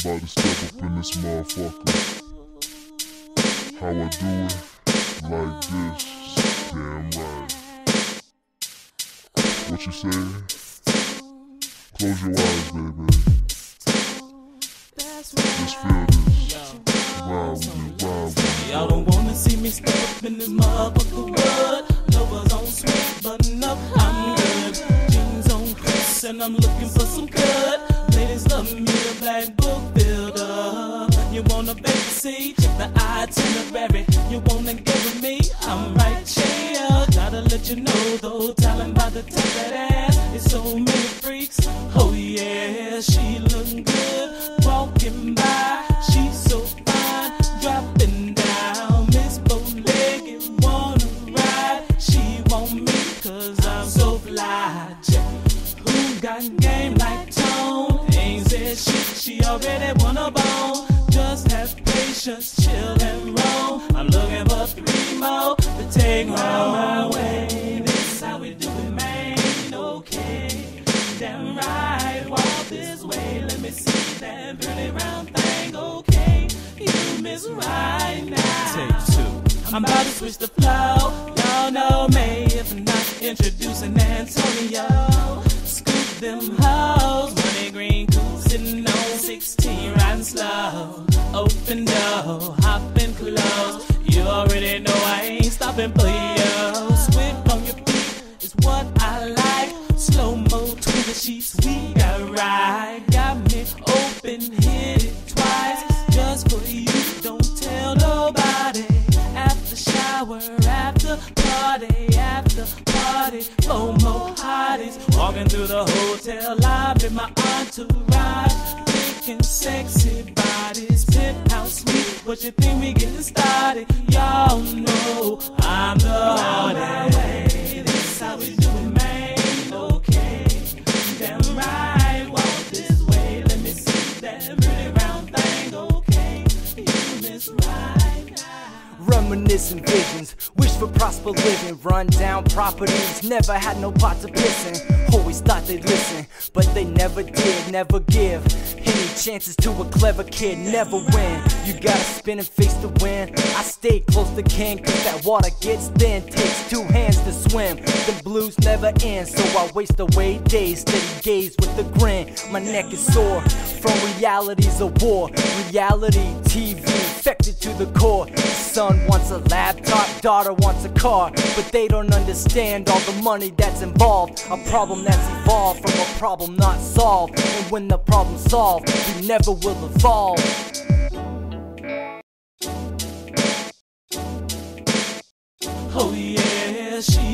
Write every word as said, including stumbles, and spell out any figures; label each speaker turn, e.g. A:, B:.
A: about to step up in this motherfucker. How I do it? Like this. Damn right. What you say? Close your eyes, baby. Just feel this. Ride with me, ride with me.
B: Y'all don't wanna see me step up in this motherfucker wood. Lovers on sweat, button up, I'm good. Jeans on Chris, and I'm looking for some cut. Ladies love me, a black book builder. You wanna babysit, check the itinerary. You wanna get with me, I'm right here. Gotta let you know though, talent by the top that ass. It's so many freaks, oh yeah. She look good, walking by. She's so fine, dropping down. Miss Bowlegged wanna ride. She want me cause I'm so fly. Check who got game like Tone. Ain't said shit, she already won a bone. Just have patience, chill and roll. I'm looking for three more to take home my way. This how we do it, man. Okay, damn right. Walk this way, let me see that pretty round thing. Okay, you miss right now. Take two. I'm about to switch the flow. Y'all know me if I'm not introducing Antonio. Scoop them hoes, money green cool sitting on sixteen, riding slow. Open door, hopping close. You already know I ain't stopping for you. Swift on your feet is what I like. Slow mo twin the sheets, we got right. Got me open, hit it twice. Just for you, don't tell nobody. After shower, after party, after party. Four more hotties walking through the hotel lobby. My entourage, thinking sexy bodies, penthouse suite. What you think we getting started? Y'all know I'm the hardest. This how we do it, man. Okay, damn right. Walk this way, let me see that pretty round thing. Okay, you miss right now.
C: Reminiscing visions, wish for prosper living. Run down properties, never had no pot to piss in. Always thought they'd listen, but they never did, never give any chances to a clever kid, never win. You gotta spin and face the wind. I stay close to king, cause that water gets thin. Takes two hands to swim, the blues never end. So I waste away days, steady gaze with a grin. My neck is sore from realities of war. Reality T V infected to the core. Son wants a laptop, daughter wants a car, but they don't understand all the money that's involved. A problem that's evolved from a problem not solved. And when the problem's solved, we never will evolve.
B: Oh yeah, she